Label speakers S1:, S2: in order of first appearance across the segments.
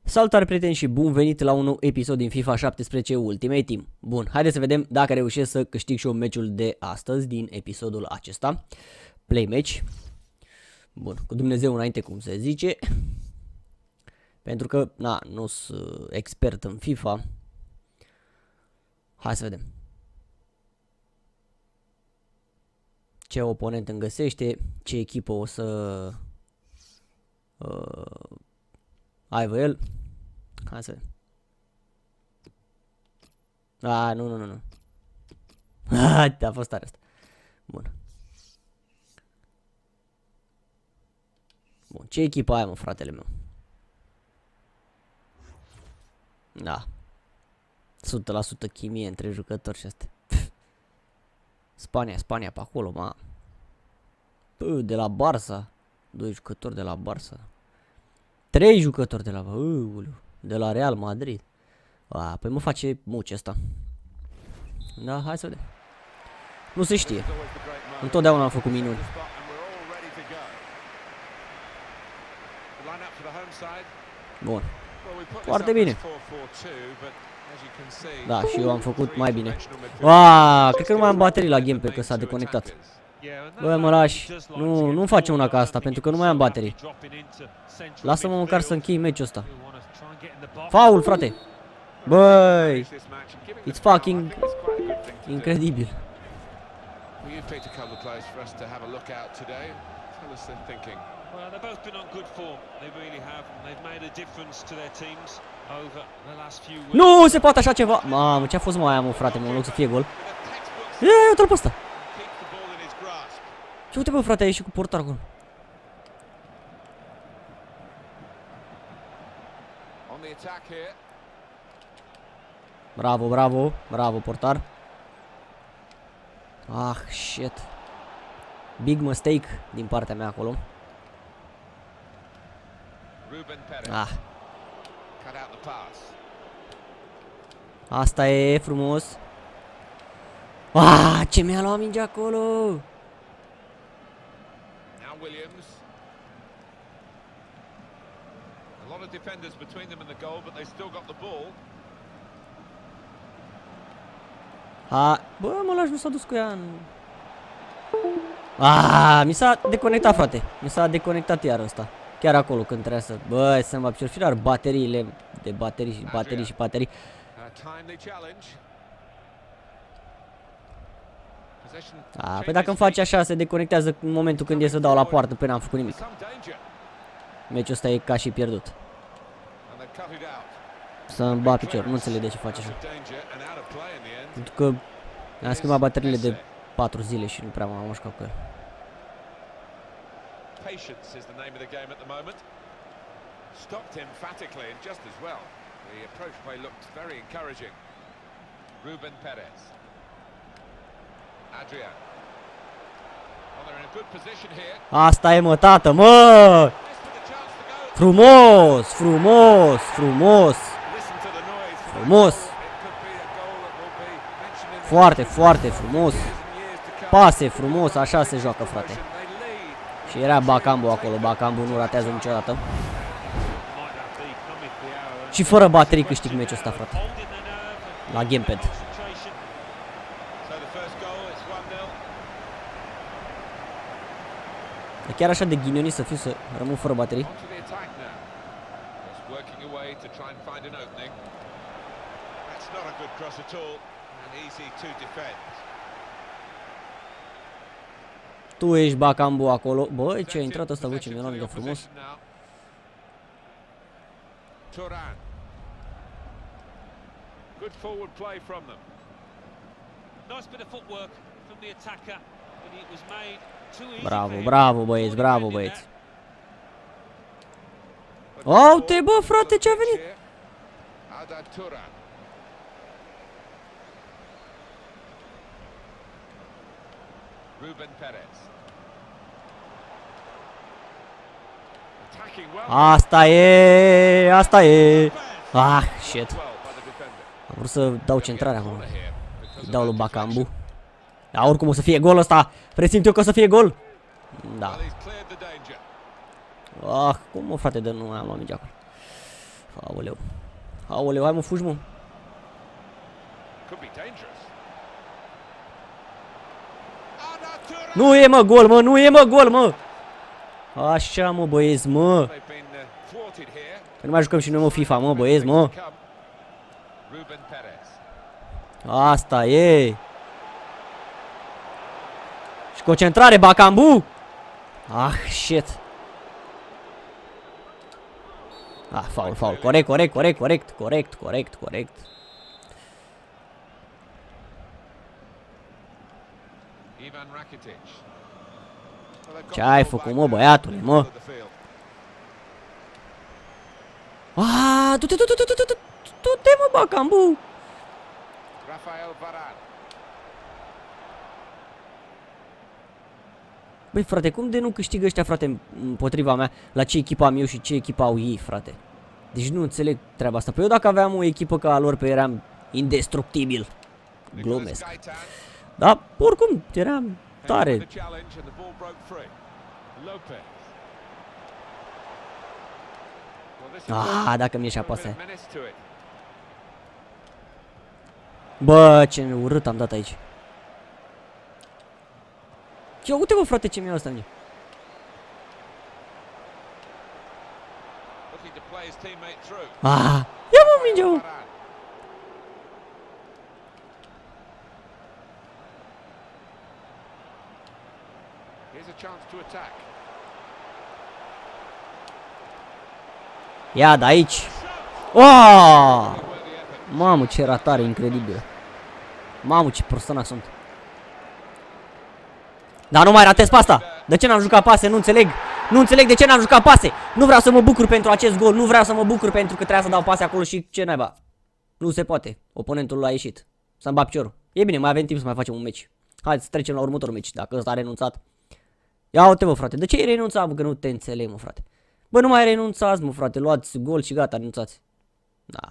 S1: Salutare prieteni și bun venit la un nou episod din FIFA 17 Ultimate Team. Bun, haideți să vedem dacă reușesc să câștig și eu meciul de astăzi din episodul acesta. Play match. Bun, cu Dumnezeu înainte, cum se zice. Pentru că, na, nu sunt expert în FIFA. Hai să vedem. Ce oponent îmi găsește, ce echipă o să aibă el. Hai să vedem. Nu. A fost tare asta. Bun. Bun, ce echipă ai, mă, fratele meu? Da. 100% chimie între jucători și astea. Spania pe acolo, ma. De la Barça. 2 jucători de la Barça. 3 jucători de la de la Real Madrid. Păi mă face muce asta. Da, hai să vedem. Nu se știe. Întotdeauna am făcut minuni. Bun. Foarte bine. Da, și eu am făcut mai bine. Cred că nu mai am baterii la gameplay, că s-a deconectat. Bă, mă lași. Nu facem una ca asta, pentru că nu mai am baterii. Lasă-mă măcar să închei meciul ăsta. Foul, frate. Băi, it's fucking incredibil. Nu se poate așa ceva. Mamă, ce a fost mai aia, mă, frate, mă, în loc să fie gol. Uite-l pe ăsta. Ce uite, bă, frate, a ieșit cu portarul acolo. Bravo, portar. Shit. Big mistake din partea mea acolo. Asta e frumos. Ce mi-a luat mingea acolo.
S2: Williams. A lot of defenders between them and the goal, but they still got the ball.
S1: Bă, mă lași, nu s-a dus cu ea. Mi s-a deconectat, frate. Mi s-a deconectat iar ăsta. Chiar acolo când trebuia să... Băi, să-mi va firar bateriile de baterii și baterii. Păi dacă îmi face așa, se deconectează în momentul când e să dau la poartă, până n-am făcut nimic. Meciul ăsta e ca și pierdut. Să-mi bat picior, nu înțeleg de ce face așa. Pentru că am schimbat bateriile de 4 zile și nu prea m-am mușcat cu el.
S2: Ruben Perez. Adrian. Well, they're in a good position here.
S1: Asta e, mă, tată, mă! Frumos! Foarte frumos. Pase frumos, așa se joacă, frate. Și era Bakambu acolo, Bakambu nu ratează niciodată. Și fără baterii câștig meciul ăsta, frate. La gamepad. E chiar așa de ghinionist să fiu să rămân fără baterii? Tu ești Bakambu acolo. Băi, ce a intrat ăsta, bă, ce mi-a luat de frumos.
S2: Good forward play from them. Nice bit of footwork from the attacker, but it was made too easy.
S1: Bravo, băieți. Uite, bă, frate, ce a venit?
S2: Ruben Perez.
S1: Asta e. Shit. Am vrut să dau centrarea acolo. Îi dau lui Bakambu. Dar oricum o să fie gol ăsta. Presimt eu că o să fie gol. Da. Cum mă, frate, de nu am luat mingea acolo. Aoleu. Aoleu, hai mă, fugi, mă. Nu e, mă, gol, mă, nu e, mă, gol, mă. Așa, mă, băieți, mă. Că nu mai jucăm și noi, mă, FIFA, mă, băieți, mă. Asta e. Și concentrare, Bakambu. Ah, shit. Ah, faul, faul. Corect, corect, corect, corect, corect, corect, corect. Ce ai făcut, mă, băiatule, mă? Ah, du-te, du-te, mă, Bakambu. Băi, frate, cum de nu câștigă ăștia, frate, împotriva mea, la ce echipă am eu și ce echipă au ei, frate? Deci nu înțeleg treaba asta. Păi eu dacă aveam o echipă ca a lor, pe eram indestructibil. Glumesc. Dar, oricum, eram tare. Ah, dacă mi-e și apasă. Bă, ce urât am dat aici. Ia uite, bă, frate, ce mi-a ăsta mie. Ah, ia mă, mingea. Ia de aici. Oh! Mamă, ce ratare incredibilă. Mamă, ce prostănac sunt. Dar nu mai ratez pe asta. De ce n-am jucat pase? Nu înțeleg. Nu înțeleg de ce n-am jucat pase. Nu vreau să mă bucur pentru acest gol. Nu vreau să mă bucur pentru că trebuia să dau pase acolo și ce naiba. Nu se poate. Oponentul a ieșit. Să-mi bag piciorul. E bine, mai avem timp să mai facem un meci. Hai să trecem la următorul meci. Dacă ăsta a renunțat. Ia uite, mă, frate. De ce ai renunțat, mă? Că nu te înțeleg, mă, frate. Bă, nu mai renunțați, mă, frate. Luați gol și gata, renunțați. Da.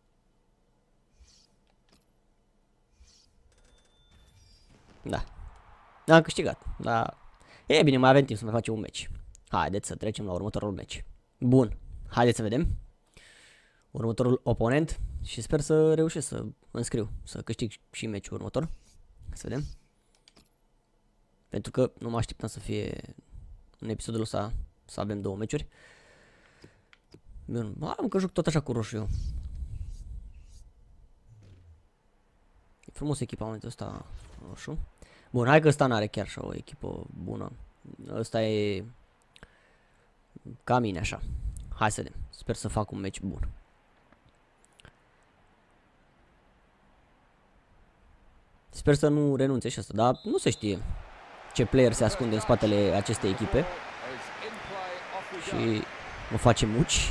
S1: Da. Am câștigat. Da. E bine, mai avem timp să mai facem un meci. Haideți să trecem la următorul meci. Bun. Haideți să vedem următorul oponent și sper să reușesc să înscriu, să câștig și meciul următor. Să vedem. Pentru că nu mă așteptam să fie în episodul ăsta să avem două meciuri. Bun, am că joc tot așa cu roșu eu. E frumos echipamentul ăsta roșu. Bun, hai că ăsta n-are chiar așa o echipă bună. Ăsta e ca mine așa. Hai să vedem. Sper să fac un meci bun. Sper să nu renunțe și asta, dar nu se știe ce player se ascunde în spatele acestei echipe. Și mă face muci.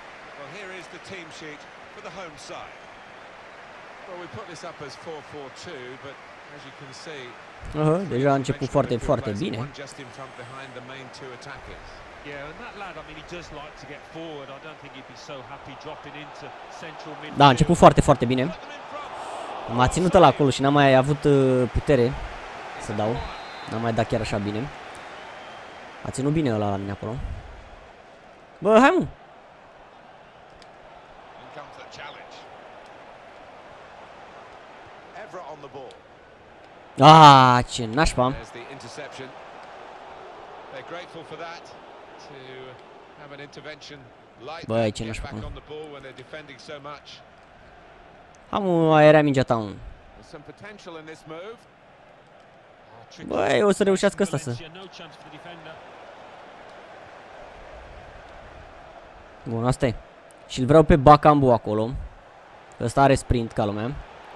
S1: Deja a început foarte, foarte bine. Da, a început foarte, foarte bine. M-a ținut ăla acolo și n-am mai avut putere să dau. N-am mai dat chiar așa bine. A ținut bine ăla la mine acolo. Bă, hai, mă! Ah, ce nașpa! Băi, ce nașpa! Am aerea mingea ta, un. Băi, o să reușească ăsta să... Bun, asta e. Și-l vreau pe Bakambu acolo. Ăsta are sprint ca lumea.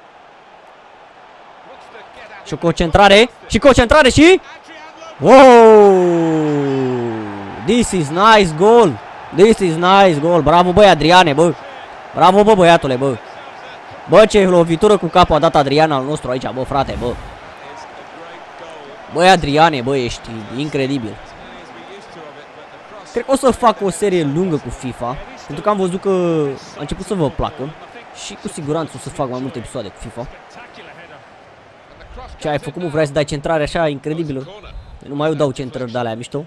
S1: Și o concentrare. Și concentrare și... Wow! This is nice goal. This is nice goal. Bravo, băi, Adriane, bă. Bravo, bă, băiatule, bă. Bă, ce lovitură cu capul a dat Adrian al nostru aici, bă, frate, bă. Băi, Adriane, bă, ești incredibil. Cred că o să fac o serie lungă cu FIFA, pentru că am văzut că a început să vă placă. Și cu siguranță o să fac mai multe episoade cu FIFA. Ce ai făcut, mă? Vrei să dai centrare așa incredibilă? Numai eu dau centrări de alea mișto.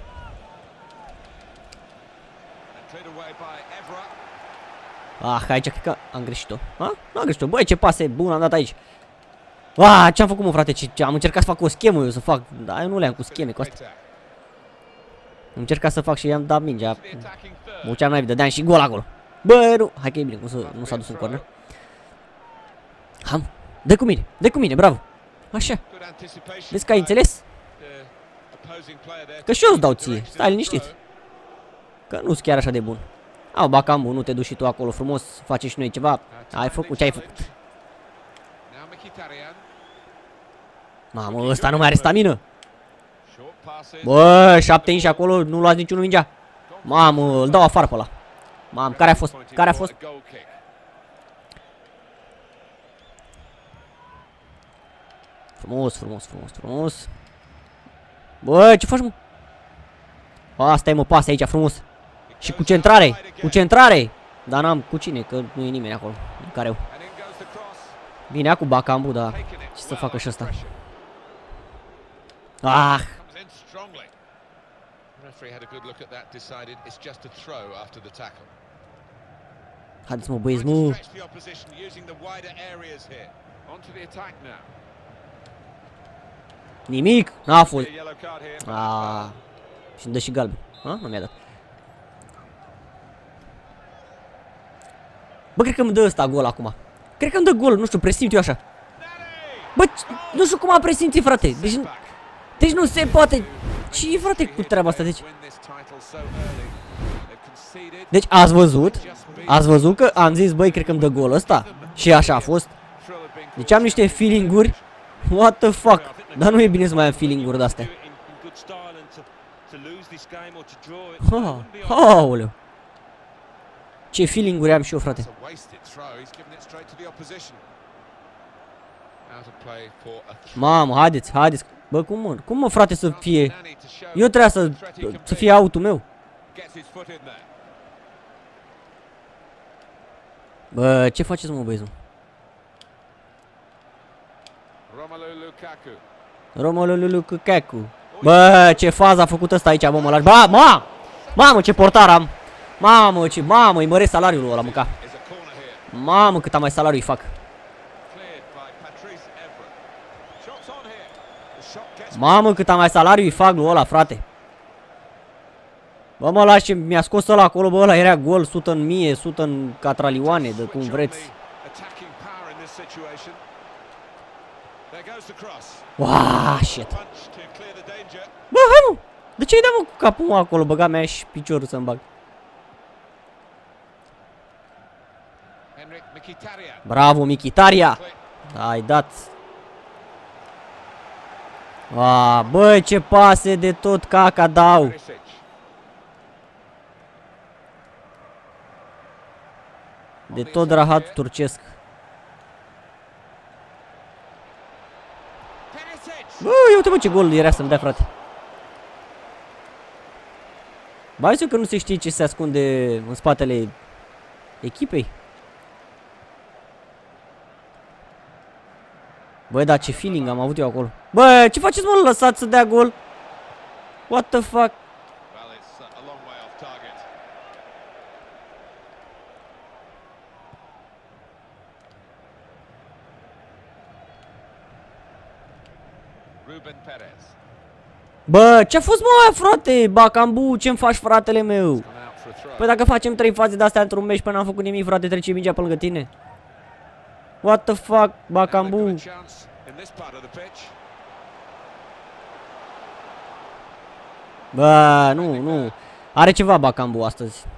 S1: Ah, aici cred că am greșit-o. Nu am greșit-o. Băi, ce pase bun am dat aici. Ah, ce-am făcut, mă, frate? Am încercat să fac o schemă eu, să fac. Dar eu nu le-am cu scheme cu astea. Am încercat să fac și i-am dat mingea. Mă uceam naiv, dădeam și gol acolo. Bă, nu. Hai că e bine, nu s-a dus în corner. Ham. Dă cu mine, bravo. Așa. Vezi că ai înțeles? Că și eu îți dau ție. Stai liniștit. Că nu-s chiar așa de bun. Au, Bakambu, nu te duci și tu acolo frumos. Facem și noi ceva. Ai făcut ce ai făcut. Mamă, ăsta nu mai are stamină. Bă, 7 inși acolo, nu luați niciunul mingea. Mamă, îl dau afară pe ăla. Mamă, care a fost? Care a fost? Frumos, frumos, frumos, frumos. Bă, ce faci, mă? Asta e, mă, pas aici, frumos. Și cu centrare, cu centrare. Dar n-am cu cine, că nu e nimeni acolo. În care eu. Bine, cu Bakambu, dar ce să facă și ăsta? Ah! Haideți, mă, băieți, mă! Nimic, n-a fost. Ah, și-mi dă și galben. Nu mi-a dat. Bă, cred că îmi dă ăsta gol acum. Cred că îmi dă gol, nu știu, presimt eu așa. Bă, nu știu cum am presimțit, frate. Deci nu se poate. Ce-i, frate, cu treaba asta? Deci ați văzut? Ați văzut că am zis, băi, cred că îmi dă gol ăsta? Și așa a fost. Deci am niște feeling-uri. What the fuck? Dar nu e bine să mai am feeling-uri de-astea. Aoleu. Ce feeling-uri am și eu, frate. Mamă, haideți, haideți. Bă, cum mă, frate, să fie... Eu trebuia să fie autul meu. Bă, ce faceți, mă, băieți? Romelu Lukaku. Bă, ce fază a făcut ăsta aici, bă, mă lași. Bă, mamă, ce portar am. Mamă, îi măresc salariul ăla, mânca. Mamă, cât am mai salariu îi fac. Mamă, cât am mai salariu îi fac lui ăla, frate. Bă, mă lași ce mi-a scos ăla acolo, bă, ăla era gol, 100 în 1000, 100 în catralioane, de cum vreți. Wow, shit. Bă, hai, mă. De ce-i dă, mă, cu capul, mă, acolo? Băga mea și piciorul să-mi bag. Bravo, Mkhitaryan. Ai dat. Bă, ce pase de tot caca dau. De tot rahat turcesc. Bă, ia uite, mă, ce gol era să-mi dea, frate. Bă, zic că nu se știe ce se ascunde în spatele echipei. Bă, dar ce feeling am avut eu acolo. Bă, ce faceți, mă, lăsați să dea gol? What the fuck? Bă, ce-a fost, mă, frate? Bakambu, ce-mi faci, fratele meu? Păi dacă facem 3 faze de-astea într-un meci până n-am făcut nimic, frate, trece mingea pe lângă tine. What the fuck, Bakambu? Bă, nu. Are ceva Bakambu astăzi.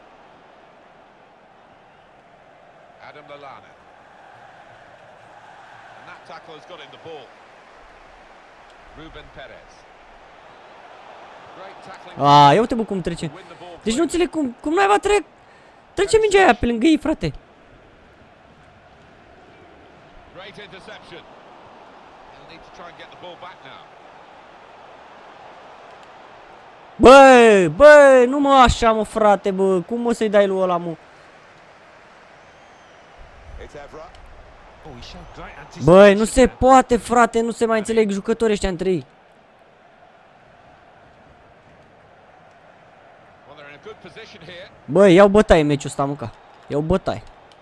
S1: Ia uite, bă, cum trece. Deci nu înțeleg cum naiba trece mingea aia pe lângă ei, frate. Bă, nu mă așa, mă, frate, bă. Cum mă să-i dai lui ăla, mă? Băi, nu se poate, frate, nu se mai înțeleg jucătorii ăștia între ei. Băi, iau bătaie meciul ăsta, mânca. E o bătaie.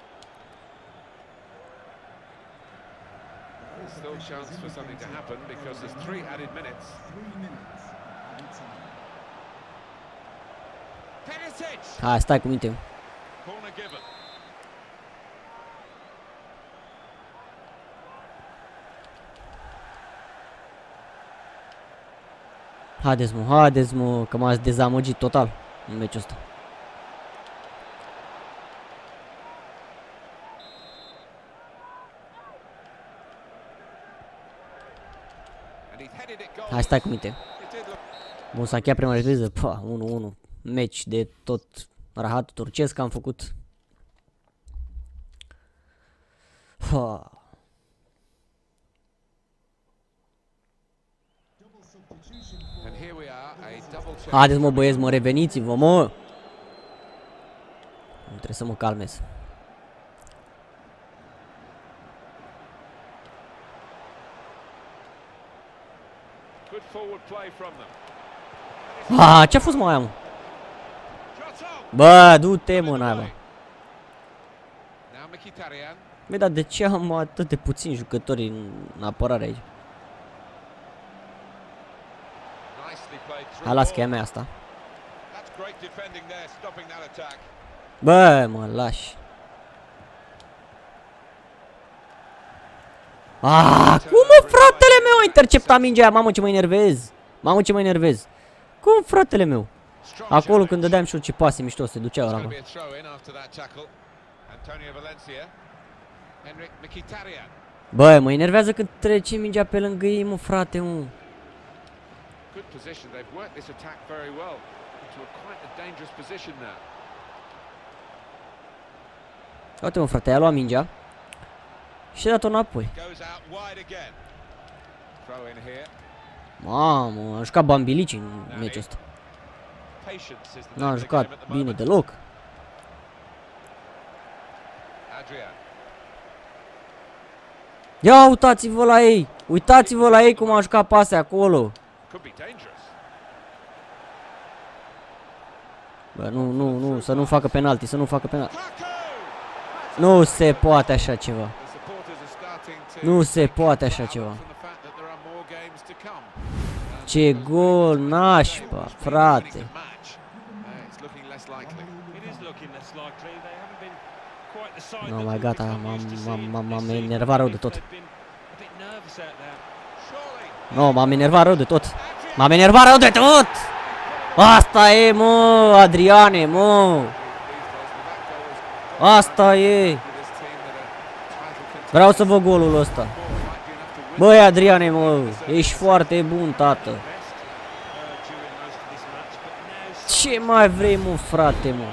S1: Hai, stai cu minte. Haideți mă, că m-ați dezamăgit total în meciul ăsta. Hai, stai cu minte. Bun, s-a încheiat prima repriză. 1-1. Meci de tot rahatul turcesc am făcut. Haideți mă băieți, mă, reveniți-vă, mă! Nu trebuie să mă calmez. Ce-a fost mai am? Bă, du-te mă, n-ai. Băi, dar de ce am atât de puțini jucători în apărare aici? Hai, las că e a mea asta. Bă, mă lași. Cum mă, fratele meu a interceptat mingea? Mamă, ce mă enervez. Mamă, ce mă enervez. Cum, fratele meu? Acolo când dădeam și ce pase mișto, se ducea ăla. Bă, mă enervează când trece mingea pe lângă ei, mă, frate, mă. Uite, mă, frate, a luat mingea și a dat-o înapoi. Mamă, a jucat Bambilici în meciul ăsta. N-a jucat bine deloc. Ia uitați-vă la ei! Uitați-vă la ei cum a jucat pase acolo! Bă, nu, să nu facă penalti, să nu facă penalti. Nu se poate așa ceva. Nu se poate așa ceva. Ce gol nașpa, frate. Nu, mai gata, m-am enervat rău de tot. Nu, m-am enervat rău de tot. M-am enervat rău de tot! Asta e, mă, Adriane, mă! Asta e! Vreau să văd golul ăsta. Băi, Adriane, mă, ești foarte bun, tată. Ce mai vrei, mă, frate, mă?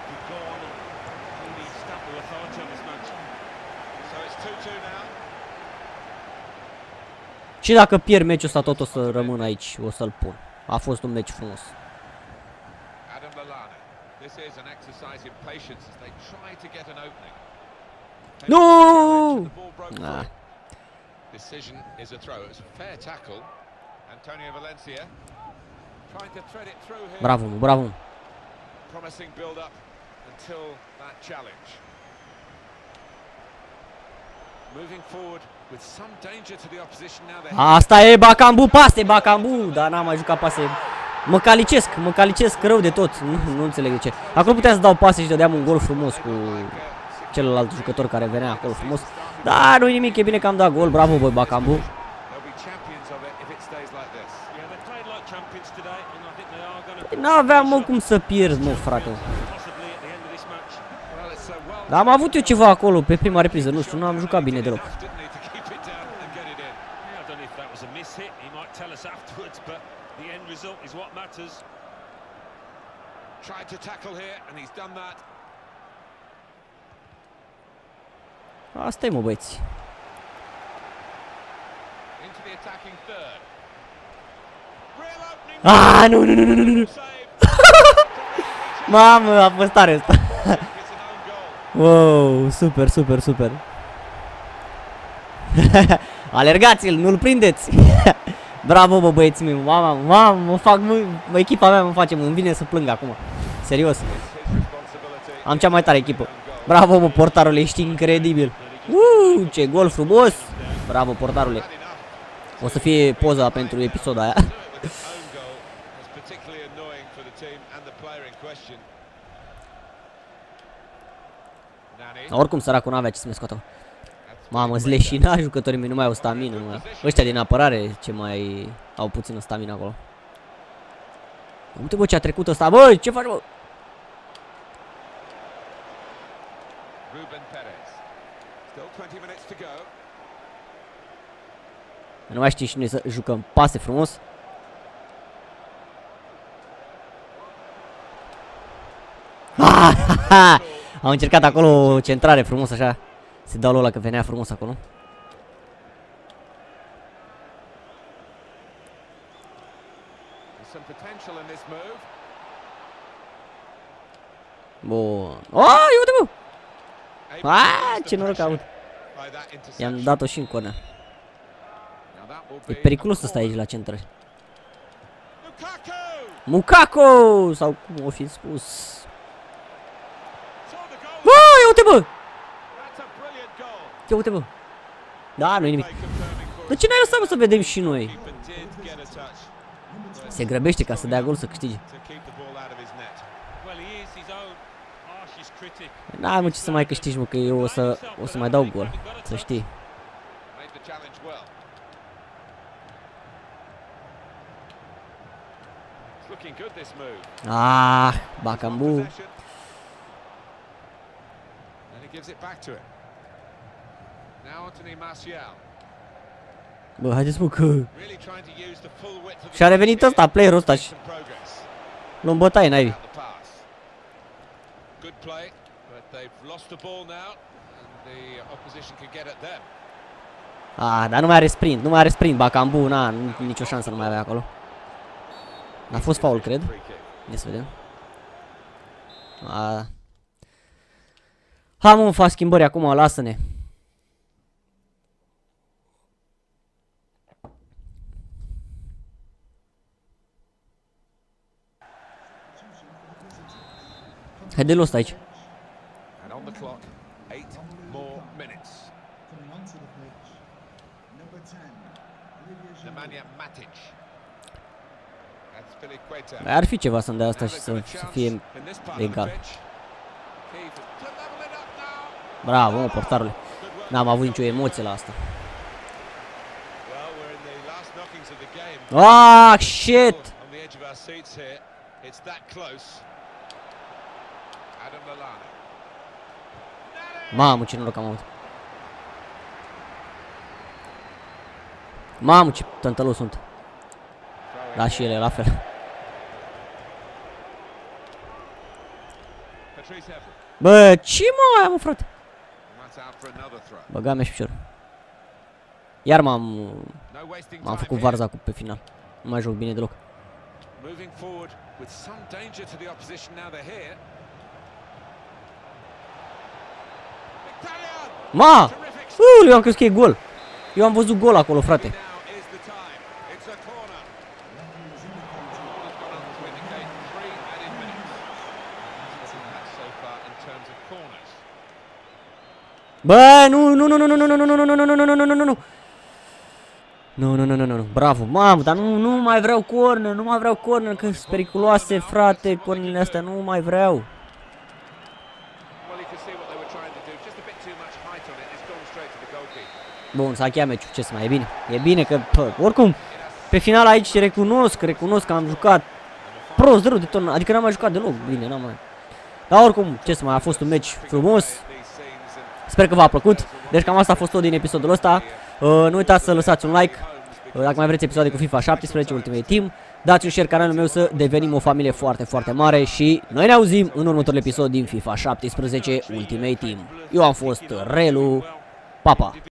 S1: Și dacă pierd meciul ăsta, tot o să rămân aici, o să-l pun. A fost un meci frumos. Nu! Bravo, bravo. Asta e Bakambu, pase, Bakambu, dar n-am mai jucat pase. Mă calicesc rău de tot. Nu înțeleg de ce. Acolo puteam să dau pase și dădeam un gol frumos cu celălalt jucător care venea acolo frumos. Dar nu-i nimic, e bine că am dat gol. Bravo, băi, Bakambu. N-aveam, mă, cum să pierd, mă, frate. Dar am avut eu ceva acolo pe prima repriză, nu știu, nu am jucat bine deloc. Asta e, mă, băieți. Nu. Mamă, a fost tare asta. Wow, super. Alergați-l, nu-l prindeți. Bravo, bă, băieții mei. Mamă, echipa mea îmi vine să plâng acum. Serios. Am cea mai tare echipă. Bravo, mă, portarule, ești incredibil. Ce gol frumos. Bravo, portarule. O să fie poza pentru episodul aia. Oricum, săracul n-avea ce să-mi scoată. Mamă, zleșina, jucătorii mei nu mai au stamină, mă. Ăștia din apărare ce mai au puțină stamină acolo. Uite, bă, ce a trecut ăsta. Bă, ce faci, bă? Nu mai știm și noi să jucăm pase frumos. Au încercat acolo o centrare frumos așa. Se dau ăla că venea frumos acolo. Bun. Oh, uite, bă! Ce noroc a avut. I-am dat-o și în corner. E periculos să stai aici la centră. Mucaco! Sau cum o fi spus. Ia uite, bă! Ia uite, bă! Da, nu-i nimic. De ce n-ai lăsat, bă, să vedem și noi? Se grăbește ca să dea gol să câștige. N-ai, mă, ce să mai câștigi, mă, că eu o să mai dau gol. Să știi. Bakambu. Bă, haideți, mă, că... Și-a revenit ăsta, playerul ăsta și... Luăm bătaie, naibii. Dar nu mai are sprint, nu mai are sprint, Bakambu, nicio șansă nu mai avea acolo. A fost foul, cred. Ia să vedem. Hai, mă, fac schimbări acum, lasă-ne. Haide-l ăsta aici. Ar fi ceva să-mi dea asta și să fie egal. Bravo, mă, portarule. N-am avut nicio emoție la asta. Shit! Mamă, ce noroc am avut. Mamă, ce tântălău sunt. Da, și ele la fel. Bă, ce mă aia, mă, frate? Băga mea și piciorul. Iar m-am făcut varza pe final. Nu mai joc bine deloc. Ma! Eu am crezut că e gol. Eu am văzut gol acolo, frate. Bă, nu, bravo, mamă, dar nu mai vreau corner, nu mai vreau corner, că sunt periculoase, frate, cornerile astea, nu mai vreau. Bun, s-a încheiat meciul, ce să mai, e bine că, oricum, pe final aici recunosc că am jucat prost de rău de tot, adică n-am mai jucat deloc bine, n-am mai. Dar oricum, ce să mai, a fost un meci frumos. Sper că v-a plăcut. Deci cam asta a fost tot din episodul ăsta. Nu uitați să lăsați un like. Dacă mai vreți episoade cu FIFA 17 Ultimate Team, dați un share canalul meu să devenim o familie foarte, foarte mare. Și noi ne auzim în următorul episod din FIFA 17 Ultimate Team. Eu am fost Relu. Pa, pa!